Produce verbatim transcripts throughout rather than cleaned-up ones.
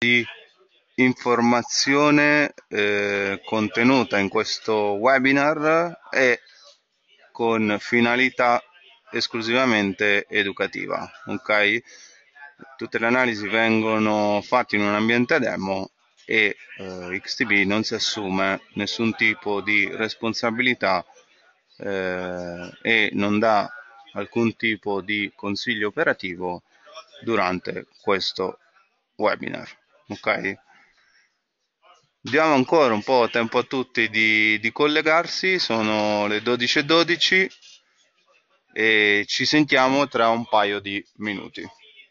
di informazione eh, contenuta in questo webinar è con finalità esclusivamente educativa, ok? Tutte le analisi vengono fatte in un ambiente demo e eh, X T B non si assume nessun tipo di responsabilità eh, e non dà alcun tipo di consiglio operativo durante questo webinar, ok? Diamo ancora un po' tempo a tutti di, di collegarsi, sono le dodici e dodici e ci sentiamo tra un paio di minuti.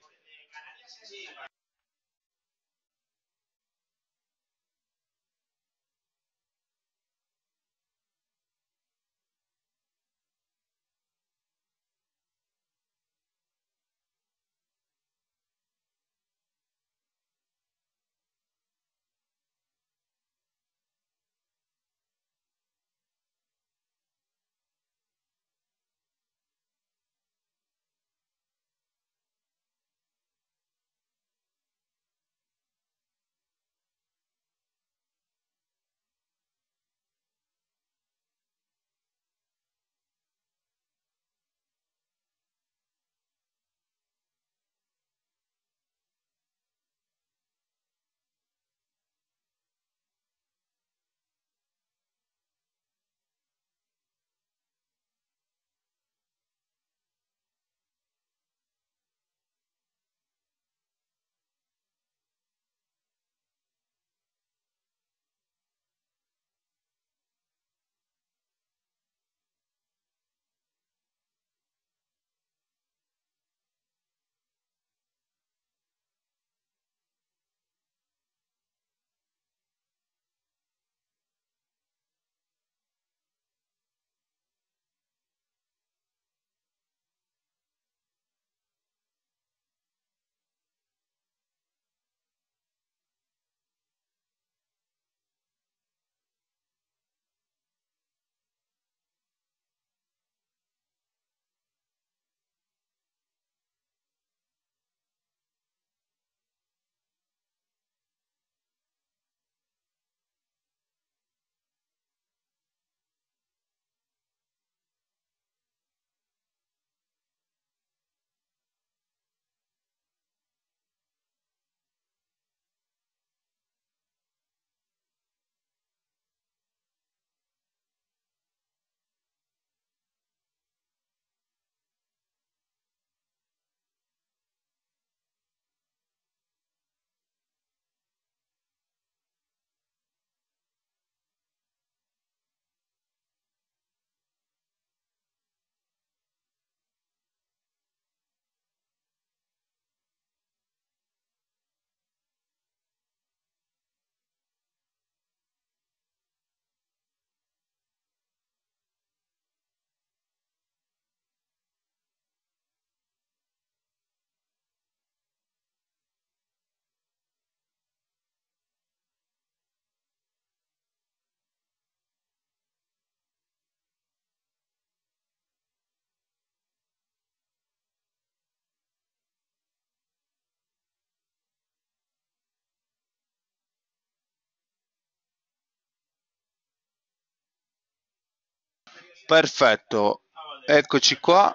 Perfetto, eccoci qua.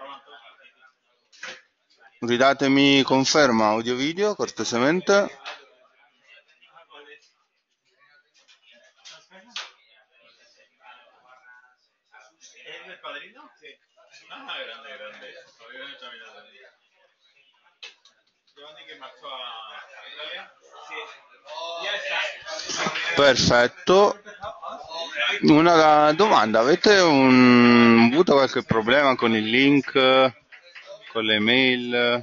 Ridatemi conferma audio video cortesemente. Perfetto. Una domanda, avete un, avuto qualche problema con il link, con le mail?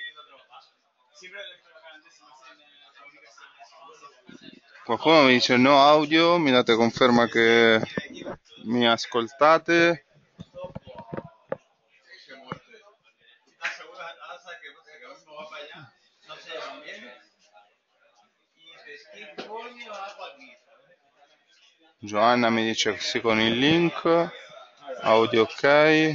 Qualcuno mi dice no audio, mi date conferma che mi ascoltate? Giovanna mi dice sì con il link, audio ok,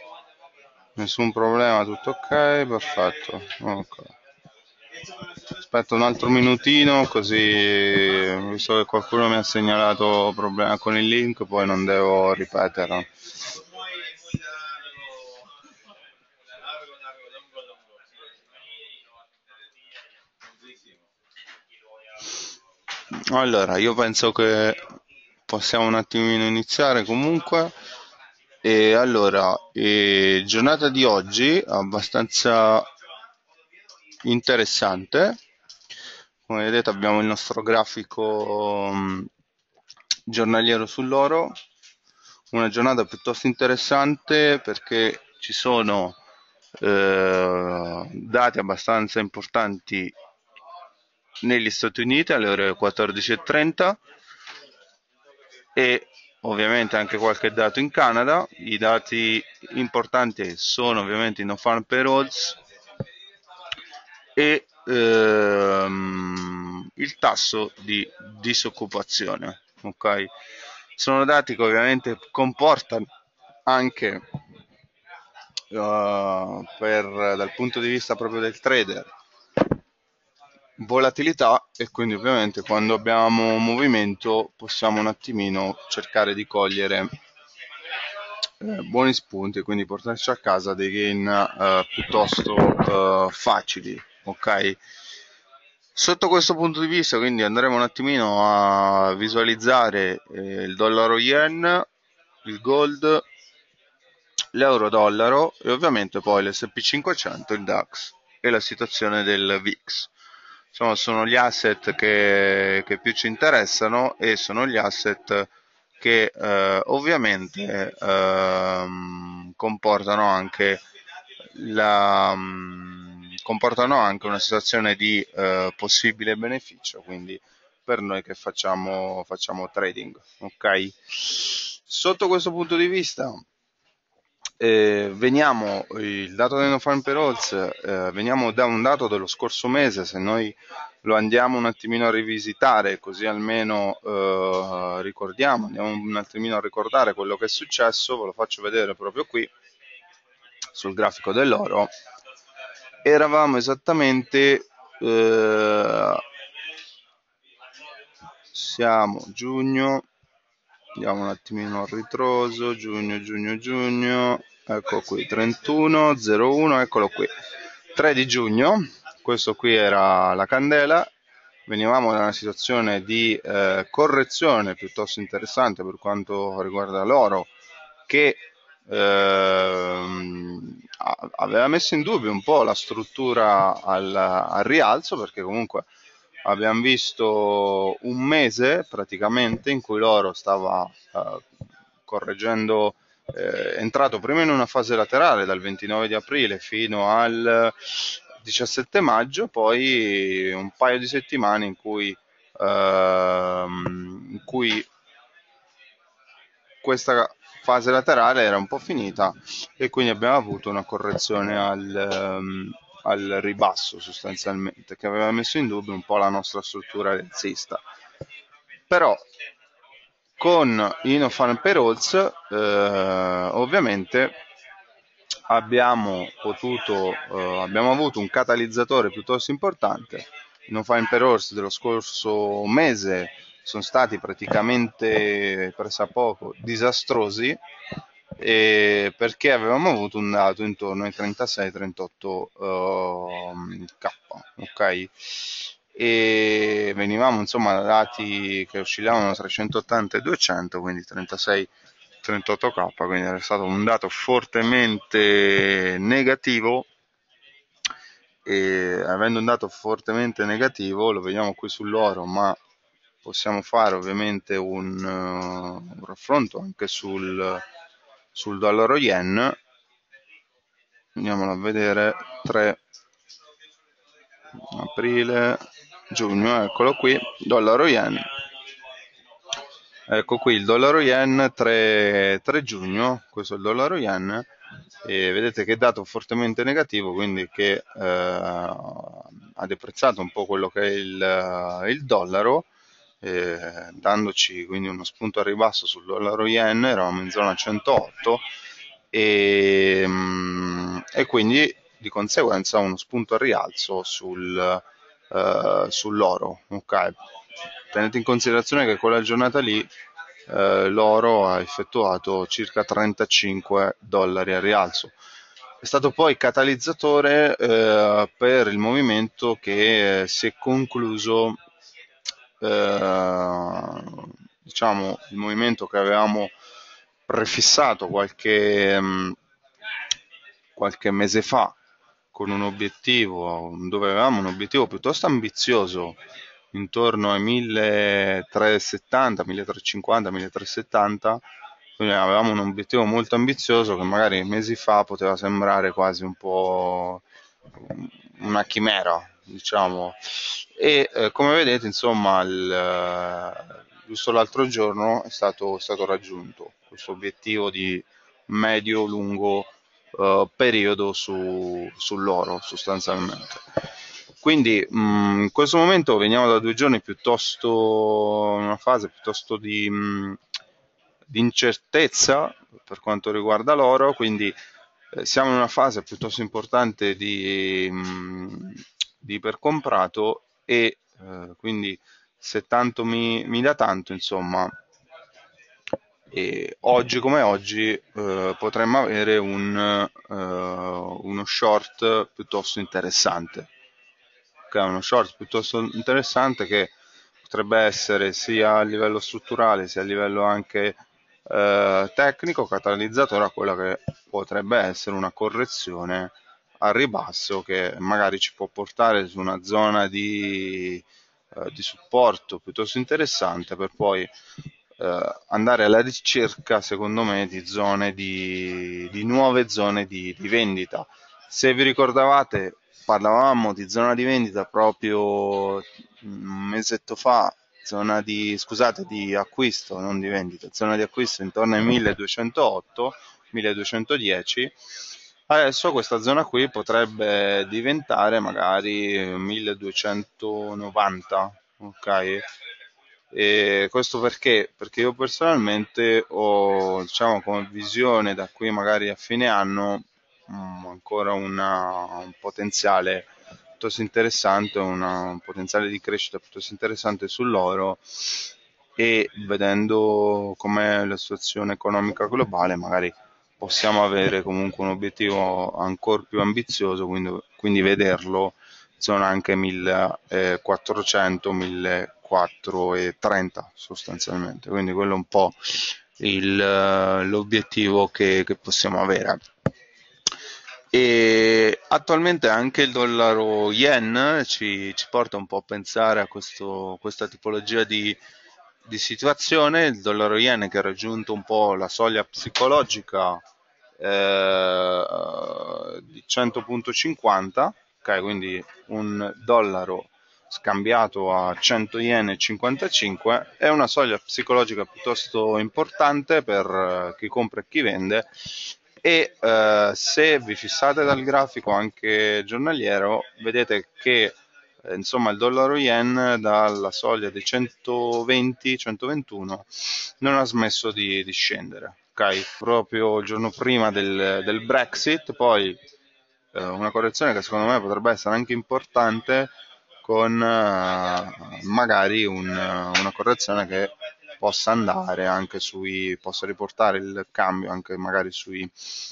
nessun problema, tutto ok, perfetto. Okay. aspetto un altro minutino, così visto che qualcuno mi ha segnalato problema con il link, poi non devo ripeterlo. Allora, io penso che possiamo un attimino iniziare comunque. E allora, eh, giornata di oggi abbastanza interessante. Come vedete abbiamo il nostro grafico mh, giornaliero sull'oro. Una giornata piuttosto interessante perché ci sono eh, dati abbastanza importanti negli Stati Uniti alle ore quattordici e trenta e ovviamente anche qualche dato in Canada. I dati importanti sono ovviamente i non-farm payrolls e ehm, il tasso di disoccupazione. Okay? Sono dati che ovviamente comportano anche uh, per, dal punto di vista proprio del trader volatilità, e quindi ovviamente quando abbiamo movimento possiamo un attimino cercare di cogliere eh, buoni spunti e quindi portarci a casa dei gain eh, piuttosto eh, facili, ok? Sotto questo punto di vista quindi andremo un attimino a visualizzare eh, il dollaro yen, il gold, l'euro dollaro e ovviamente poi l'S and P cinquecento, il DAX e la situazione del V I X. Insomma, sono gli asset che, che più ci interessano e sono gli asset che eh, ovviamente eh, comportano anche la, mh, comportano anche una situazione di eh, possibile beneficio, quindi per noi che facciamo, facciamo trading, ok? Sotto questo punto di vista eh, veniamo, il dato dei non-farm payrolls, eh, veniamo da un dato dello scorso mese. Se noi lo andiamo un attimino a rivisitare, così almeno eh, ricordiamo, andiamo un attimino a ricordare quello che è successo, ve lo faccio vedere proprio qui, sul grafico dell'oro. Eravamo esattamente, eh, siamo giugno, andiamo un attimino a ritroso, giugno, giugno, giugno, ecco qui, trentuno zero uno, eccolo qui, tre di giugno, questo qui era la candela, venivamo da una situazione di eh, correzione piuttosto interessante per quanto riguarda l'oro, che ehm, aveva messo in dubbio un po' la struttura al, al rialzo, perché comunque abbiamo visto un mese praticamente in cui l'oro stava eh, correggendo, eh, è entrato prima in una fase laterale dal ventinove di aprile fino al diciassette maggio, poi un paio di settimane in cui, ehm, in cui questa fase laterale era un po' finita e quindi abbiamo avuto una correzione al, um, al ribasso sostanzialmente, che aveva messo in dubbio un po' la nostra struttura alzista. Però con i non-farm payrolls eh, ovviamente abbiamo potuto eh, abbiamo avuto un catalizzatore piuttosto importante. I non-farm payrolls dello scorso mese sono stati praticamente pressappoco disastrosi, e perché avevamo avuto un dato intorno ai trentasei trentotto uh, K, ok? E venivamo insomma da dati che oscillavano tra trecentottanta e duecento, quindi trentasei trentotto K, quindi era stato un dato fortemente negativo. E avendo un dato fortemente negativo, lo vediamo qui sull'oro, ma possiamo fare ovviamente un, uh, un raffronto anche sul, sul dollaro yen. Andiamolo a vedere, tre aprile, giugno, eccolo qui, dollaro yen. Ecco qui il dollaro yen, tre, tre giugno, questo è il dollaro yen, e vedete che è dato fortemente negativo, quindi che eh, ha deprezzato un po' quello che è il, il dollaro, eh, dandoci quindi uno spunto a ribasso sul dollaro yen. Eravamo in zona centootto e, e quindi di conseguenza uno spunto a rialzo sul, eh, sull'oro, ok? Tenete in considerazione che quella giornata lì eh, l'oro ha effettuato circa trentacinque dollari al rialzo. È stato poi catalizzatore eh, per il movimento che eh, si è concluso, eh, diciamo, il movimento che avevamo prefissato qualche, mh, qualche mese fa con un obiettivo, dove avevamo un obiettivo piuttosto ambizioso, intorno ai milletrecentosettanta, milletrecentocinquanta, milletrecentosettanta, quindi avevamo un obiettivo molto ambizioso che magari mesi fa poteva sembrare quasi un po' una chimera, diciamo. E eh, come vedete, insomma, il, giusto l'altro giorno è stato, è stato raggiunto questo obiettivo di medio-lungo uh, periodo su, sull'oro, sostanzialmente. Quindi mh, in questo momento veniamo da due giorni piuttosto, in una fase piuttosto di, mh, di incertezza per quanto riguarda l'oro, quindi eh, siamo in una fase piuttosto importante di, mh, di ipercomprato e eh, quindi se tanto mi, mi dà tanto, insomma, e oggi come oggi eh, potremmo avere un, eh, uno short piuttosto interessante, che è uno short piuttosto interessante che potrebbe essere sia a livello strutturale sia a livello anche eh, tecnico catalizzatore a quella che potrebbe essere una correzione al ribasso che magari ci può portare su una zona di, eh, di supporto piuttosto interessante per poi eh, andare alla ricerca, secondo me, di zone di, di nuove zone di, di vendita. Se vi ricordavate, parlavamo di zona di vendita proprio un mesetto fa, zona di, scusate, di acquisto, non di vendita, zona di acquisto intorno ai milleduecentootto, milleduecentodieci. Adesso questa zona qui potrebbe diventare magari milleduecentonovanta, ok? E questo perché? Perché io personalmente ho, diciamo, come visione da qui magari a fine anno mh, ancora una, un potenziale piuttosto interessante, una, un potenziale di crescita piuttosto interessante sull'oro e vedendo com'è la situazione economica globale magari possiamo avere comunque un obiettivo ancora più ambizioso, quindi, quindi vederlo zona anche millequattrocento, millequattrocentotrenta sostanzialmente, quindi quello è un po' il, l'obiettivo che, che possiamo avere. E attualmente anche il dollaro yen ci, ci porta un po' a pensare a questo, questa tipologia di, di situazione, il dollaro yen che ha raggiunto un po' la soglia psicologica eh, di cento virgola cinquanta, ok, quindi un dollaro scambiato a cento yen e cinquantacinque è una soglia psicologica piuttosto importante per chi compra e chi vende e eh, se vi fissate dal grafico anche giornaliero vedete che eh, insomma il dollaro yen dalla soglia dei centoventi centoventuno non ha smesso di, di scendere, ok? Proprio il giorno prima del, del Brexit, poi eh, una correzione che secondo me potrebbe essere anche importante con eh, magari un, una correzione che possa andare anche sui, possa riportare il cambio anche magari sui,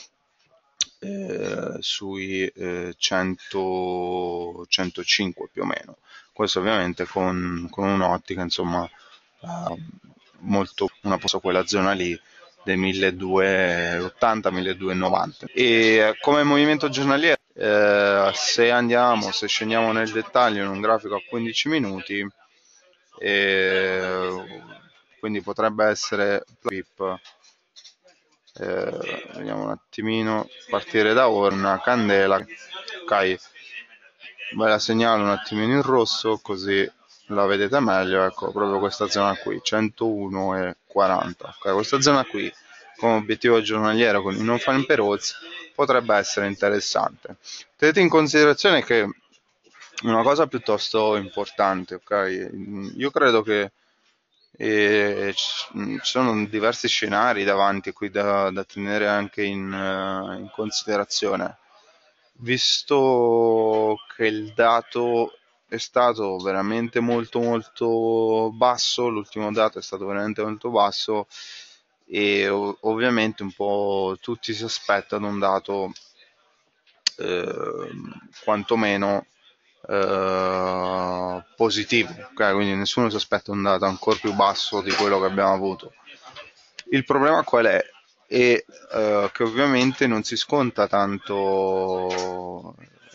eh, sui eh, cento, centocinque più o meno. Questo ovviamente con, con un'ottica insomma eh, molto una posa quella zona lì dei milleduecentottanta milleduecentonovanta e eh, come movimento giornaliero eh, se andiamo se scendiamo nel dettaglio in un grafico a quindici minuti eh, quindi potrebbe essere eh, vediamo un attimino partire da ora una candela, ok, ve la segnalo un attimino in rosso così la vedete meglio, ecco proprio questa zona qui centouno e quaranta, ok, questa zona qui come obiettivo giornaliero con i non fan payrolls potrebbe essere interessante. Tenete in considerazione che una cosa piuttosto importante, ok, io credo che e ci sono diversi scenari davanti qui da, da tenere anche in, uh, in considerazione, visto che il dato è stato veramente molto molto basso, l'ultimo dato è stato veramente molto basso e ov- ovviamente un po' tutti si aspettano un dato eh, quantomeno eh, positivo, okay? Quindi nessuno si aspetta un dato ancora più basso di quello che abbiamo avuto. Il problema qual è? È eh, che ovviamente non si sconta tanto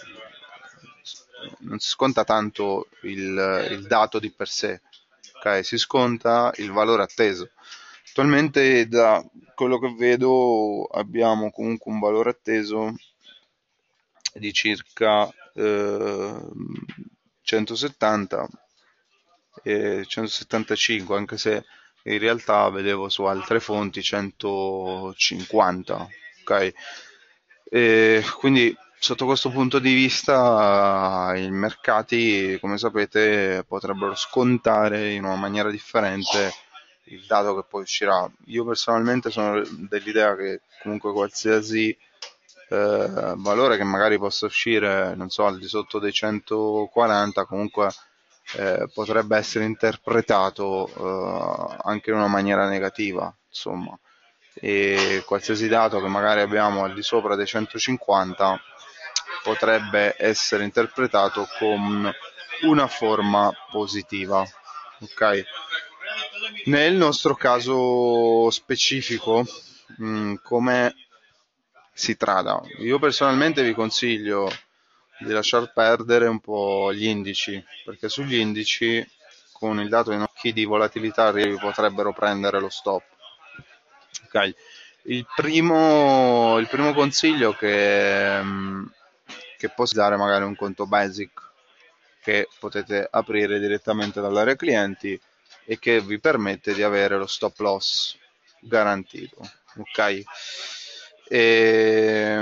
non si sconta tanto il, il dato di per sé, okay? Si sconta il valore atteso. Attualmente, da quello che vedo, abbiamo comunque un valore atteso di circa eh, centosettanta e centosettantacinque, anche se in realtà vedevo su altre fonti centocinquanta, ok? E quindi sotto questo punto di vista i mercati, come sapete, potrebbero scontare in una maniera differente il dato che poi uscirà. Io personalmente sono dell'idea che comunque qualsiasi eh, valore che magari possa uscire, non so, al di sotto dei centoquaranta, comunque eh, potrebbe essere interpretato eh, anche in una maniera negativa, insomma, e qualsiasi dato che magari abbiamo al di sopra dei centocinquanta potrebbe essere interpretato con una forma positiva, ok? Nel nostro caso specifico, mh, come si trada? Io personalmente vi consiglio di lasciar perdere un po' gli indici, perché sugli indici con il dato in occhi di volatilità vi potrebbero prendere lo stop. Okay. Il primo, il primo consiglio che, mh, che posso dare magari un conto basic che potete aprire direttamente dall'area clienti e che vi permette di avere lo stop loss garantito, ok? E,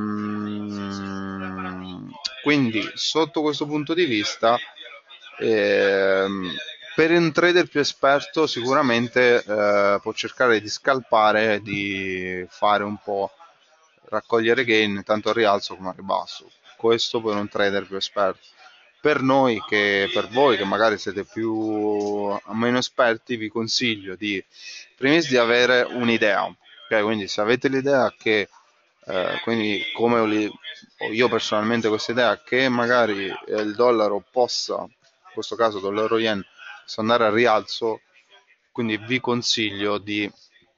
mm, quindi sotto questo punto di vista ehm, per un trader più esperto sicuramente eh, può cercare di scalpare, di fare un po' raccogliere gain tanto al rialzo come al ribasso. Questo per un trader più esperto. Per noi che per voi che magari siete più meno esperti vi consiglio di prima di avere un'idea, okay? Quindi se avete l'idea che eh, quindi come ho li- ho io personalmente questa idea che magari eh, il dollaro possa, in questo caso dollaro yen, possa andare al rialzo, quindi vi consiglio di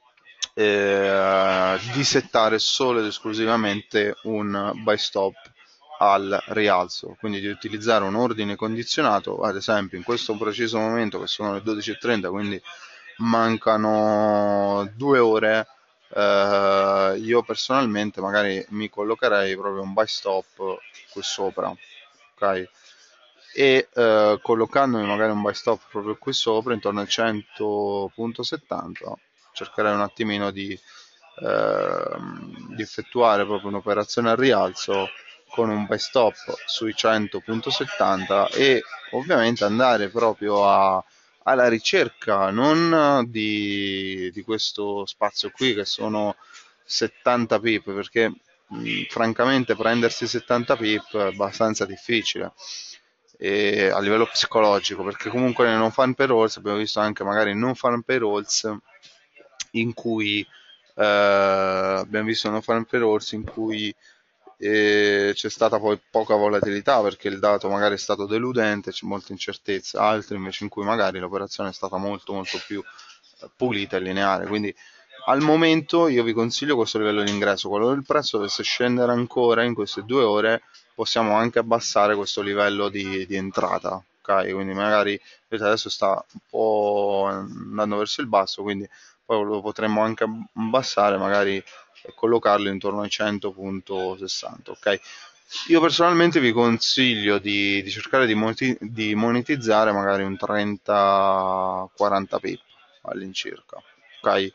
eh, di settare solo ed esclusivamente un buy stop al rialzo, quindi di utilizzare un ordine condizionato, ad esempio in questo preciso momento che sono le dodici e trenta, quindi mancano due ore, eh, io personalmente magari mi collocherei proprio un buy stop qui sopra, ok? E eh, collocandomi magari un buy stop proprio qui sopra, intorno al cento virgola settanta, cercherei un attimino di, eh, di effettuare proprio un'operazione al rialzo con un buy stop sui cento virgola settanta e ovviamente andare proprio a, alla ricerca non di, di questo spazio qui che sono settanta pip, perché mh, francamente prendersi settanta pip è abbastanza difficile e a livello psicologico, perché comunque nei non fan payrolls abbiamo visto anche magari non fan payrolls in cui eh, abbiamo visto non fan payrolls in cui eh, c'è stata poi poca volatilità perché il dato magari è stato deludente, c'è molta incertezza, altri invece in cui magari l'operazione è stata molto molto più pulita e lineare, quindi al momento io vi consiglio questo livello di ingresso. Qualora il prezzo dovesse scendere ancora in queste due ore possiamo anche abbassare questo livello di, di entrata, ok? Quindi magari adesso sta un po' andando verso il basso, quindi poi lo potremmo anche abbassare magari e collocarlo intorno ai cento virgola sessanta, ok? Io personalmente vi consiglio di, di cercare di, moneti- di monetizzare magari un trenta quaranta pip all'incirca, ok?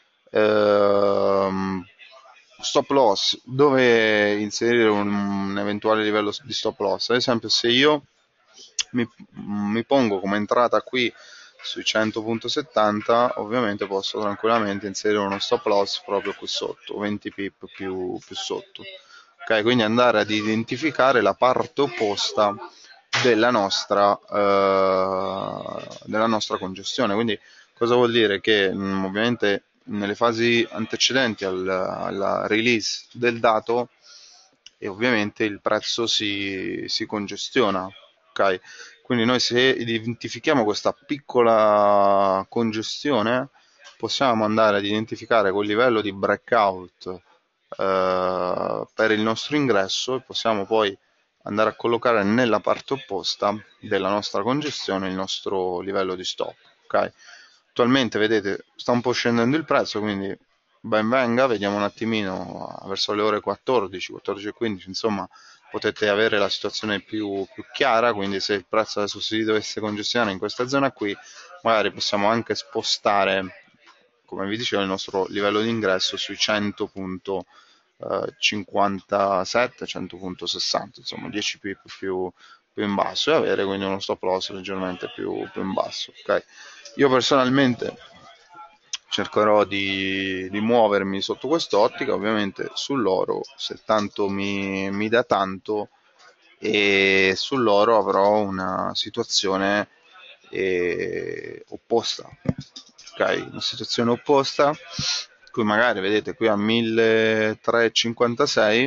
Ehm, stop loss, dove inserire un, un eventuale livello di stop loss? Ad esempio, se io mi, mi pongo come entrata qui sui cento virgola settanta, ovviamente posso tranquillamente inserire uno stop loss proprio qui sotto, venti pip più, più sotto. Ok, quindi andare ad identificare la parte opposta della nostra, eh, della nostra congestione. Quindi cosa vuol dire? Che mh, ovviamente nelle fasi antecedenti al- alla release del dato e ovviamente il prezzo si, si congestiona, ok? Quindi noi se identifichiamo questa piccola congestione possiamo andare ad identificare quel livello di breakout eh, per il nostro ingresso e possiamo poi andare a collocare nella parte opposta della nostra congestione il nostro livello di stop. Ok? Attualmente vedete sta un po' scendendo il prezzo, quindi ben venga, vediamo un attimino verso le ore quattordici, quattordici e quindici, insomma potete avere la situazione più, più chiara, quindi se il prezzo adesso si dovesse congestionare in questa zona qui, magari possiamo anche spostare, come vi dicevo, il nostro livello di ingresso sui cento punto cinquantasette, cento punto sessanta, insomma dieci pip più, più in basso e avere quindi uno stop loss leggermente più, più in basso. Okay? Io personalmente cercherò di, di muovermi sotto quest'ottica, ovviamente sull'oro se tanto mi, mi dà tanto, e sull'oro avrò una situazione eh, opposta, ok? Una situazione opposta, qui magari vedete qui a milletrecentocinquantasei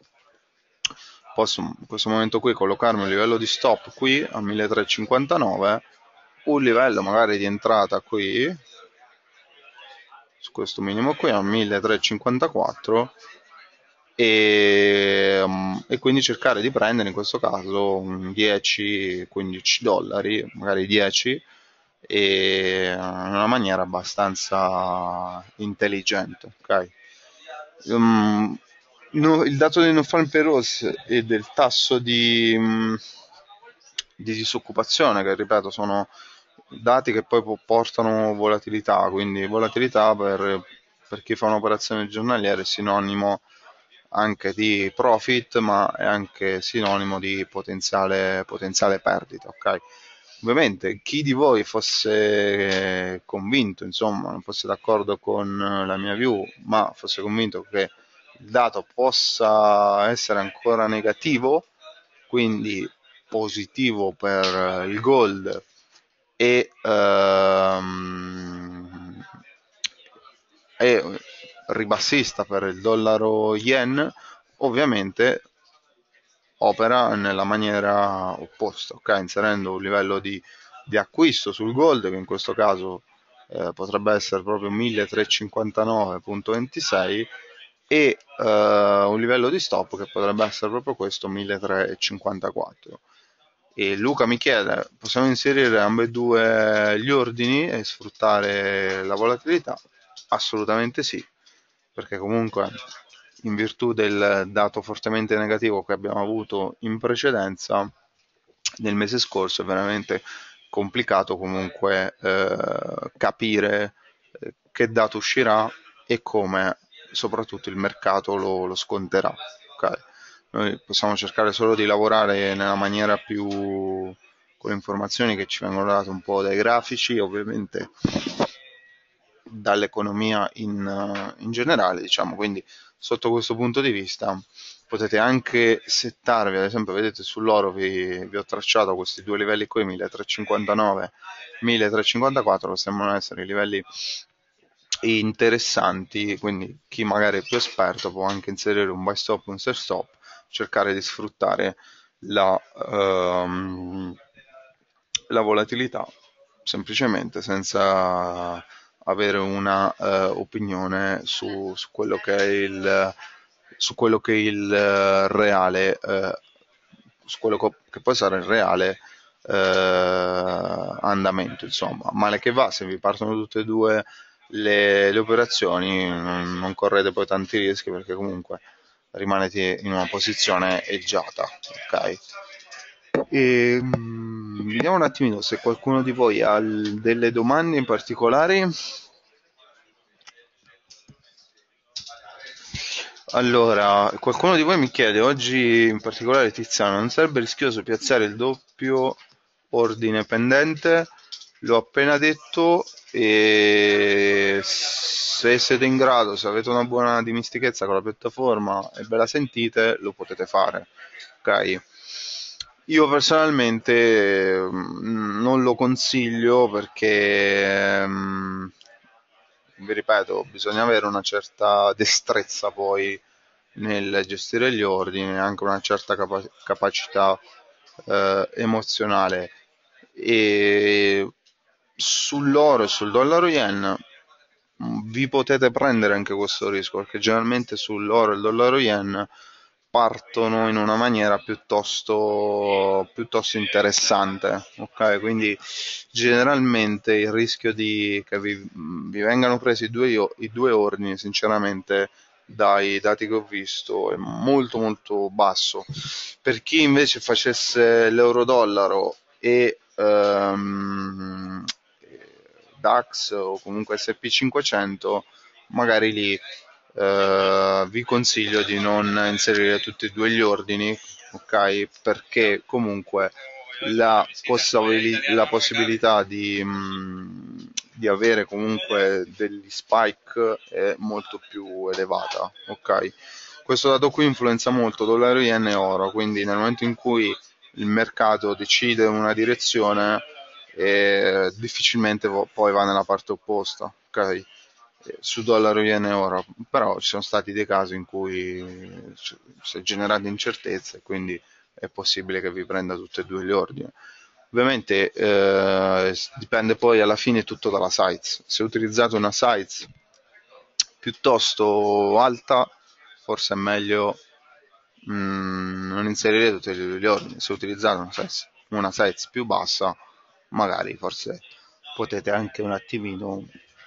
posso in questo momento qui collocarmi un livello di stop qui a milletrecentocinquantanove, un livello magari di entrata qui su questo minimo qui a milletrecentocinquantaquattro e, um, e quindi cercare di prendere in questo caso un dieci quindici dollari, magari dieci, e in una maniera abbastanza intelligente, ok? Um, no, il dato dei non-farm payrolls e del tasso di, um, di disoccupazione, che ripeto sono dati che poi portano volatilità, quindi volatilità per, per chi fa un'operazione giornaliera è sinonimo anche di profit, ma è anche sinonimo di potenziale, potenziale perdita, ok? Ovviamente chi di voi fosse convinto, insomma, non fosse d'accordo con la mia view, ma fosse convinto che il dato possa essere ancora negativo, quindi positivo per il gold e, ehm, e ribassista per il dollaro yen, ovviamente opera nella maniera opposta, ok? Inserendo un livello di, di acquisto sul gold che in questo caso eh, potrebbe essere proprio milletrecentocinquantanove virgola ventisei e eh, un livello di stop che potrebbe essere proprio questo milletrecentocinquantaquattro. E Luca mi chiede, possiamo inserire ambedue gli ordini e sfruttare la volatilità? Assolutamente sì, perché comunque in virtù del dato fortemente negativo che abbiamo avuto in precedenza nel mese scorso è veramente complicato comunque eh, capire eh, che dato uscirà e come soprattutto il mercato lo, lo sconterà. Okay? Noi possiamo cercare solo di lavorare nella maniera più con le informazioni che ci vengono date un po' dai grafici, ovviamente dall'economia in, uh, in generale, diciamo, quindi sotto questo punto di vista potete anche settarvi, ad esempio vedete sull'oro vi, vi ho tracciato questi due livelli qui, milletrecentocinquantanove, milletrecentocinquantaquattro, che sembrano essere i livelli interessanti, quindi chi magari è più esperto può anche inserire un buy stop, un sell stop, cercare di sfruttare la, um, la volatilità semplicemente senza avere una uh, opinione su, su quello che è il su quello che è il uh, reale uh, su quello che può essere il reale uh, andamento, insomma. Male che va, se vi partono tutte e due le, le operazioni non, non correte poi tanti rischi, perché comunque rimanete in una posizione eggiata, ok? E, mm, vediamo un attimino se qualcuno di voi ha l- delle domande in particolare. Allora, qualcuno di voi mi chiede oggi in particolare, Tiziano, non sarebbe rischioso piazzare il doppio ordine pendente? L'ho appena detto, e se siete in grado, se avete una buona dimistichezza con la piattaforma e ve la sentite, lo potete fare, ok? Io personalmente mm, non lo consiglio perché, mm, vi ripeto, bisogna avere una certa destrezza poi nel gestire gli ordini, anche una certa capa- capacità eh, emozionale. E sull'oro e sul dollaro yen mh, vi potete prendere anche questo rischio, perché generalmente sull'oro e il dollaro yen partono in una maniera piuttosto, piuttosto interessante, ok? Quindi generalmente il rischio di che vi, vi vengano presi i due, i due ordini, sinceramente, dai dati che ho visto, è molto molto basso. Per chi invece facesse l'euro-dollaro e ehm, DAX o comunque S and P cinquecento, magari lì eh, vi consiglio di non inserire tutti e due gli ordini, ok? Perché comunque la, possibili- la possibilità di, mh, di avere comunque degli spike è molto più elevata, ok? Questo dato qui influenza molto dollaro, yen e oro, quindi nel momento in cui il mercato decide una direzione, e difficilmente poi va nella parte opposta, ok? Su dollaro, yen e oro, però ci sono stati dei casi in cui si è generata incertezza e quindi è possibile che vi prenda tutti e due gli ordini. Ovviamente eh, dipende poi alla fine tutto dalla size. Se utilizzate una size piuttosto alta, forse è meglio mh, non inserire tutti gli ordini. Se utilizzate una size, una size più bassa, magari forse potete anche un attimino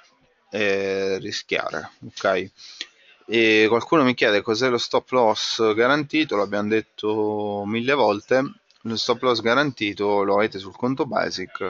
eh, rischiare, ok? E qualcuno mi chiede cos'è lo stop loss garantito, l'abbiamo detto mille volte. Lo stop loss garantito lo avete sul conto basic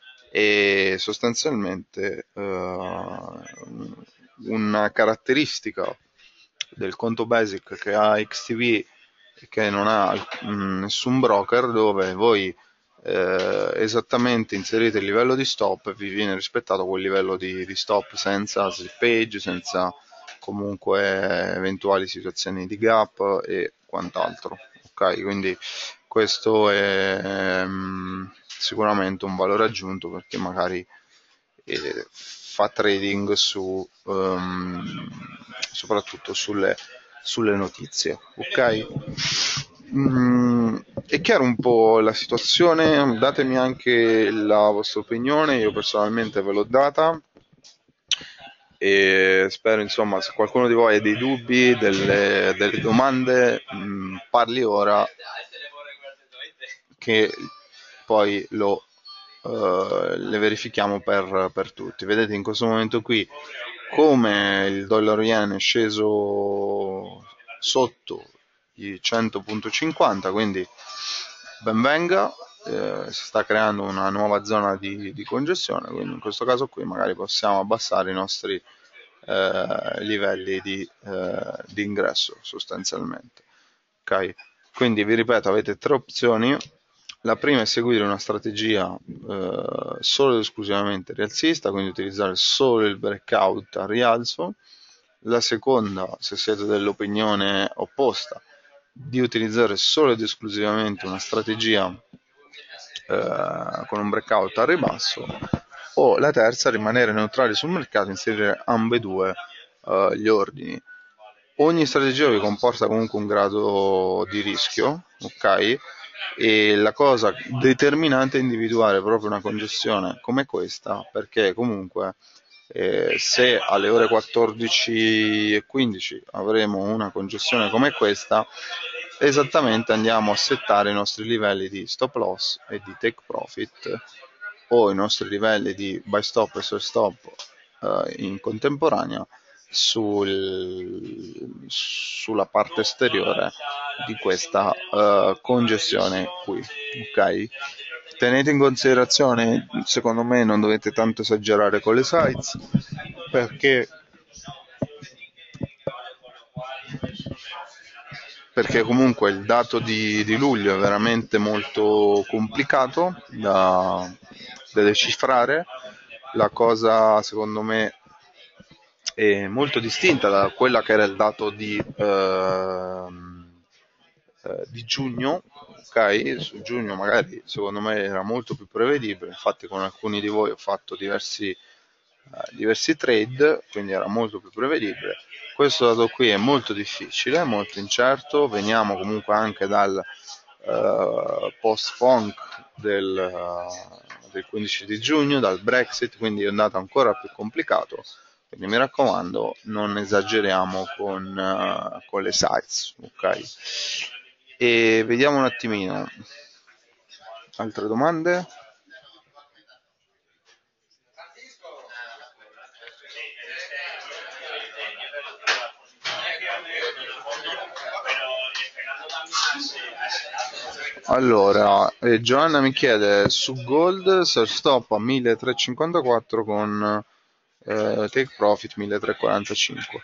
e sostanzialmente eh, una caratteristica del conto basic che ha X T V e che non ha mh, nessun broker, dove voi eh, esattamente inserite il livello di stop e vi viene rispettato quel livello di, di stop senza slippage, senza comunque eventuali situazioni di gap e quant'altro, ok? Quindi questo è um, sicuramente un valore aggiunto perché magari eh, fa trading su um, soprattutto sulle, sulle notizie, ok? Mm, è chiaro un po' la situazione, datemi anche la vostra opinione, io personalmente ve l'ho data e spero, insomma, se qualcuno di voi ha dei dubbi, delle, delle domande, mh, parli ora che poi lo, eh, le verifichiamo per, per tutti. Vedete in questo momento qui come il dollaro yen è sceso sotto i cento virgola cinquanta, quindi ben venga, eh, si sta creando una nuova zona di, di congestione, quindi in questo caso qui magari possiamo abbassare i nostri eh, livelli di, eh, di ingresso sostanzialmente. Ok? Quindi vi ripeto, avete tre opzioni. La prima è seguire una strategia eh, solo ed esclusivamente rialzista, quindi utilizzare solo il breakout a rialzo. La seconda, se siete dell'opinione opposta, di utilizzare solo ed esclusivamente una strategia eh, con un breakout a ribasso, o la terza, rimanere neutrali sul mercato e inserire ambedue eh, gli ordini. Ogni strategia vi comporta comunque un grado di rischio, ok? E la cosa determinante è individuare proprio una congestione come questa, perché comunque eh, se alle ore quattordici e quindici avremo una congestione come questa, esattamente andiamo a settare i nostri livelli di stop loss e di take profit, o i nostri livelli di buy stop e sell stop eh, in contemporanea sul, sulla parte esteriore di questa uh, congestione qui, ok? Tenete in considerazione, secondo me non dovete tanto esagerare con le sites, perché perché comunque il dato di, di luglio è veramente molto complicato da, da decifrare. La cosa secondo me è molto distinta da quella che era il dato di, ehm, eh, di giugno, ok? Su giugno magari secondo me era molto più prevedibile, infatti con alcuni di voi ho fatto diversi, eh, diversi trade, quindi era molto più prevedibile. Questo dato qui è molto difficile, molto incerto, veniamo comunque anche dal eh, post-funk del, eh, del quindici di giugno, dal Brexit, quindi è un dato ancora più complicato. Quindi mi raccomando, non esageriamo con, eh, con le size, ok? E vediamo un attimino. Altre domande? Allora, eh, Giovanna mi chiede su Gold se stop a milletrecentocinquantaquattro con eh, take profit milletrecentoquarantacinque.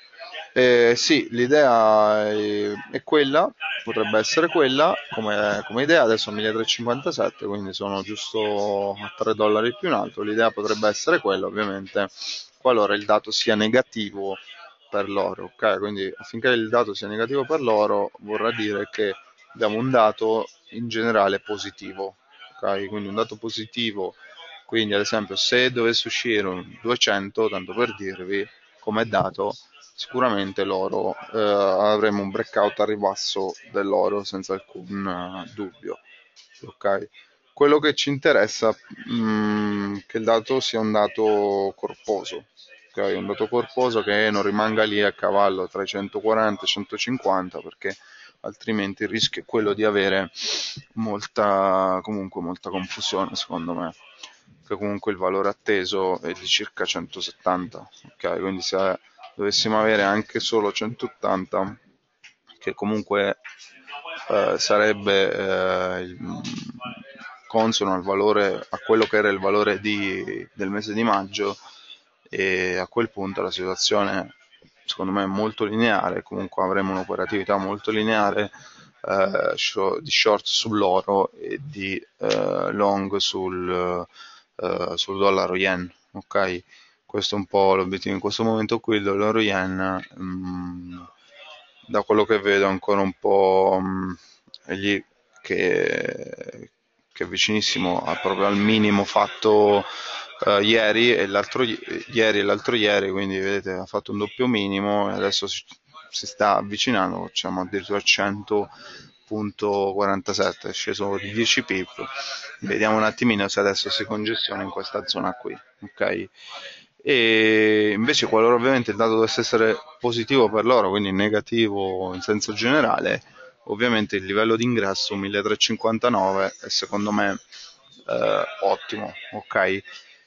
Eh, sì, l'idea è, è quella, potrebbe essere quella come, come idea, adesso a milletrecentocinquantasette, quindi sono giusto a tre dollari più in alto, l'idea potrebbe essere quella, ovviamente, qualora il dato sia negativo per l'oro, ok? Quindi affinché il dato sia negativo per l'oro vorrà dire che abbiamo un dato in generale positivo, ok? Quindi un dato positivo, quindi ad esempio se dovesse uscire un duecento, tanto per dirvi, come dato, sicuramente l'oro eh, avremo un breakout a ribasso dell'oro senza alcun uh, dubbio, ok? Quello che ci interessa è mm, che il dato sia un dato corposo, okay? Un dato corposo che non rimanga lì a cavallo tra i centoquaranta e i centocinquanta, perché altrimenti il rischio è quello di avere molta, comunque molta confusione, secondo me, che comunque il valore atteso è di circa centosettanta, ok? Quindi se dovessimo avere anche solo centottanta, che comunque eh, sarebbe eh, il, consono al valore, a quello che era il valore di, del mese di maggio, e a quel punto la situazione secondo me è molto lineare, comunque avremo un'operatività molto lineare eh, di short sull'oro e di eh, long sul, eh, sul dollaro yen, ok? Questo è un po' l'obiettivo in questo momento qui, il dollaro yen mh, da quello che vedo ancora un po' mh, è lì che, che è vicinissimo a, proprio al minimo fatto uh, ieri e l'altro ieri e l'altro ieri, quindi vedete ha fatto un doppio minimo e adesso si, si sta avvicinando, facciamo addirittura a cento virgola quarantasette, è sceso di dieci pip. Vediamo un attimino se adesso si congestiona in questa zona qui, ok? E invece qualora ovviamente il dato dovesse essere positivo per loro, quindi negativo in senso generale, ovviamente il livello di ingresso milletrecentocinquantanove è secondo me eh, ottimo, ok?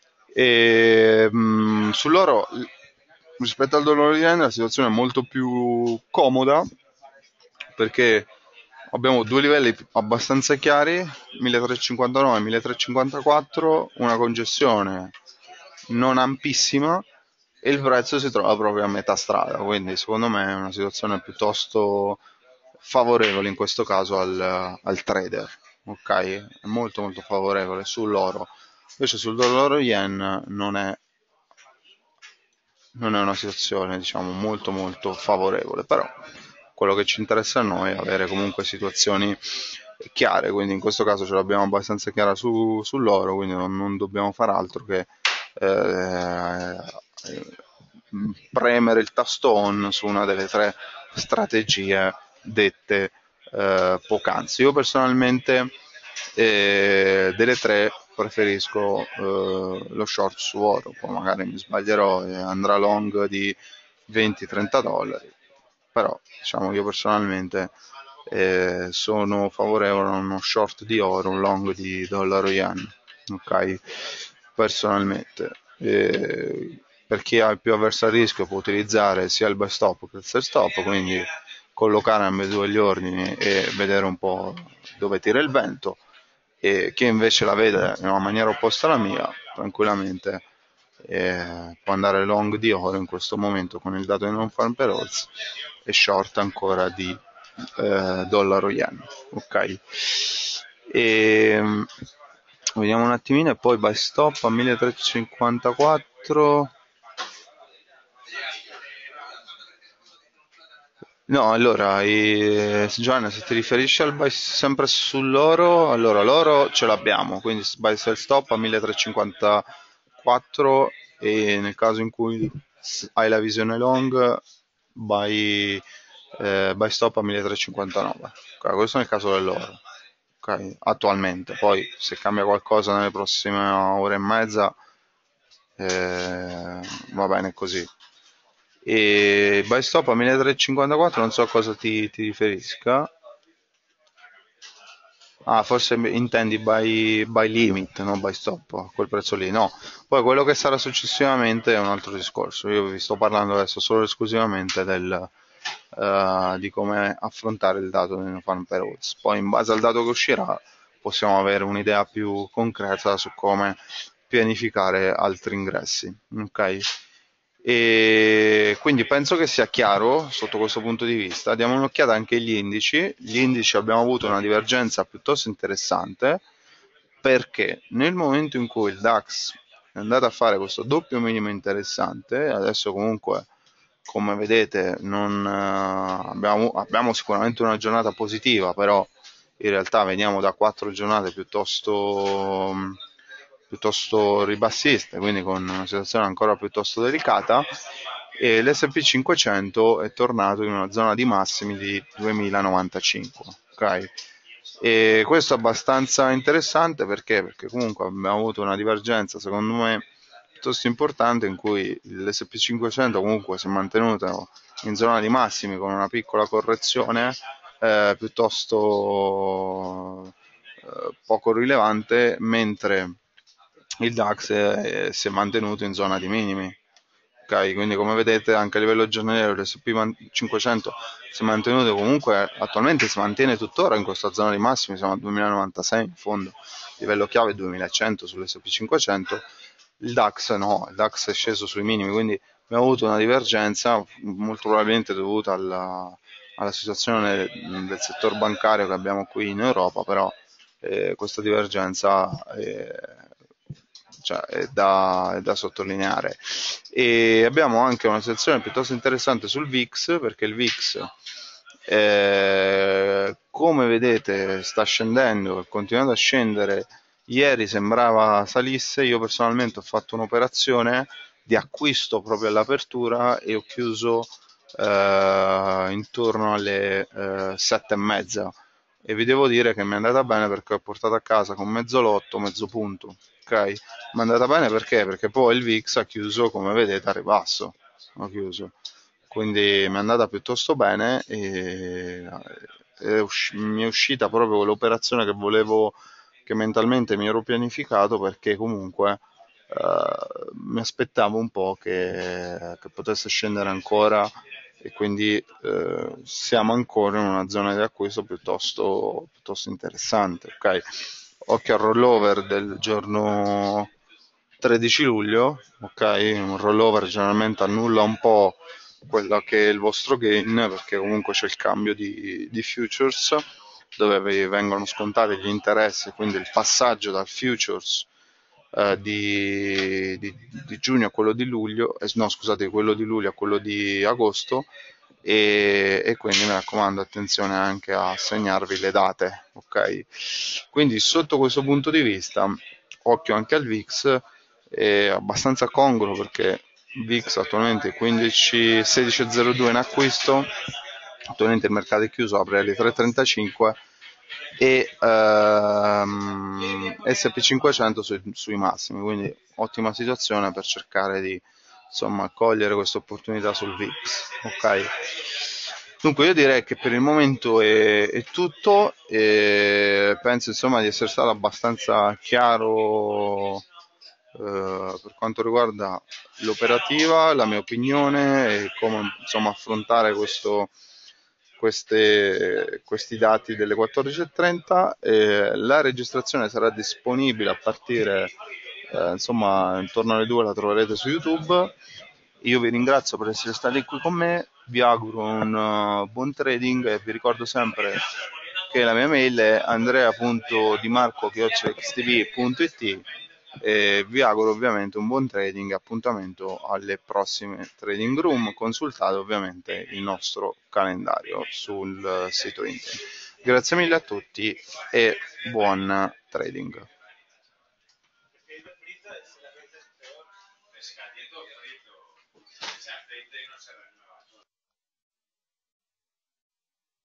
E, mh, sull'oro rispetto al dollaro yen la situazione è molto più comoda perché abbiamo due livelli abbastanza chiari, milletrecentocinquantanove e milletrecentocinquantaquattro, una congestione non ampissima e il prezzo si trova proprio a metà strada, quindi secondo me è una situazione piuttosto favorevole in questo caso al, al trader, ok? È molto molto favorevole sull'oro, invece sul dollaro yen non è, non è una situazione diciamo molto molto favorevole, però quello che ci interessa a noi è avere comunque situazioni chiare, quindi in questo caso ce l'abbiamo abbastanza chiara su, sull'oro, quindi non, non dobbiamo fare altro che eh, premere il tasto on su una delle tre strategie dette eh, poc'anzi. Io personalmente eh, delle tre preferisco eh, lo short su oro, poi magari mi sbaglierò e andrà long di venti trenta dollari, però diciamo io personalmente eh, sono favorevole a uno short di oro, un long di dollaro yen, ok? Personalmente. Eh, per chi è più avverso al rischio può utilizzare sia il buy stop che il sell stop, quindi collocare ambedue gli ordini e vedere un po' dove tira il vento, e chi invece la vede in una maniera opposta alla mia, tranquillamente eh, può andare long di oro in questo momento con il dato di non farm payrolls e short ancora di eh, dollaro yen, ok? E, vediamo un attimino e poi buy stop a milletrecentocinquantaquattro. No, allora, i- Giovanna, se ti riferisci al buy sempre sull'oro, allora l'oro ce l'abbiamo, quindi buy sell stop a milletrecentocinquantaquattro e nel caso in cui s- hai la visione long, buy, eh, buy stop a milletrecentocinquantanove. Ok, questo nel caso dell'oro, ok, attualmente. Poi se cambia qualcosa nelle prossime ore e mezza, eh, va bene così. E buy stop a milletrecentocinquantaquattro non so a cosa ti, ti riferisca. Ah, forse intendi buy, buy limit, non buy stop, a quel prezzo lì. No, poi quello che sarà successivamente è un altro discorso. Io vi sto parlando adesso solo e esclusivamente del, eh, di come affrontare il dato del fan per odds. Poi in base al dato che uscirà possiamo avere un'idea più concreta su come pianificare altri ingressi. Ok? E quindi penso che sia chiaro sotto questo punto di vista. Diamo un'occhiata anche agli indici. Gli indici abbiamo avuto una divergenza piuttosto interessante perché nel momento in cui il DAX è andato a fare questo doppio minimo interessante, adesso comunque come vedete non, eh, abbiamo, abbiamo sicuramente una giornata positiva, però in realtà veniamo da quattro giornate piuttosto, piuttosto ribassiste, quindi con una situazione ancora piuttosto delicata, e l'S and P cinquecento è tornato in una zona di massimi di duemilanovantacinque. Okay? E questo è abbastanza interessante perché? Perché comunque abbiamo avuto una divergenza, secondo me, piuttosto importante in cui l'S and P cinquecento comunque si è mantenuto in zona di massimi con una piccola correzione eh, piuttosto eh, poco rilevante, mentre il DAX eh, si è mantenuto in zona di minimi. Okay, quindi come vedete anche a livello giornaliero l'S and P cinquecento si è mantenuto comunque, attualmente si mantiene tuttora in questa zona di massimi, siamo a duemilanovantasei in fondo, livello chiave duemilacento sull'S and P cinquecento, il DAX no, il DAX è sceso sui minimi, quindi abbiamo avuto una divergenza molto probabilmente dovuta alla, alla situazione del settore bancario che abbiamo qui in Europa, però eh, questa divergenza è, cioè, è, da, è da sottolineare. E abbiamo anche una sezione piuttosto interessante sul V I X, perché il V I X eh, come vedete sta scendendo, è continuando a scendere. Ieri sembrava salisse, io personalmente ho fatto un'operazione di acquisto proprio all'apertura e ho chiuso eh, intorno alle eh, sette e mezza e vi devo dire che mi è andata bene perché ho portato a casa con mezzo lotto, mezzo punto, ok? Mi è andata bene perché? Perché poi il V I X ha chiuso, come vedete, a ribasso, ha chiuso. Quindi mi è andata piuttosto bene e è usci- mi è uscita proprio l'operazione che volevo, che mentalmente mi ero pianificato perché comunque eh, mi aspettavo un po' che, che potesse scendere ancora e quindi eh, siamo ancora in una zona di acquisto piuttosto, piuttosto interessante. Okay? Occhio al rollover del giorno tredici luglio, ok? Un rollover generalmente annulla un po' quello che è il vostro gain perché comunque c'è il cambio di, di futures dove vi vengono scontati gli interessi, quindi il passaggio dal futures eh, di, di, di giugno a quello di luglio, eh, no scusate, quello di luglio a quello di agosto e, e quindi mi raccomando attenzione anche a segnarvi le date, ok? Quindi sotto questo punto di vista occhio anche al V I X, è abbastanza congruo perché V I X attualmente è quindici, sedici virgola zero due in acquisto, attualmente il mercato è chiuso, apre alle tre virgola trentacinque e ehm, S and P cinquecento sui, sui massimi, quindi ottima situazione per cercare di insomma cogliere questa opportunità sul V I X. Ok? Dunque io direi che per il momento è, è tutto e penso insomma di essere stato abbastanza chiaro eh, per quanto riguarda l'operativa, la mia opinione e come insomma affrontare questo, queste, questi dati delle quattordici e trenta. Eh, la registrazione sarà disponibile a partire eh, insomma intorno alle due, la troverete su YouTube. Io vi ringrazio per essere stati qui con me, vi auguro un uh, buon trading e vi ricordo sempre che la mia mail è andrea punto dimarco chiocciola x t v punto it E vi auguro ovviamente un buon trading, appuntamento alle prossime trading room, consultate ovviamente il nostro calendario sul sito internet. Grazie mille a tutti e buon trading.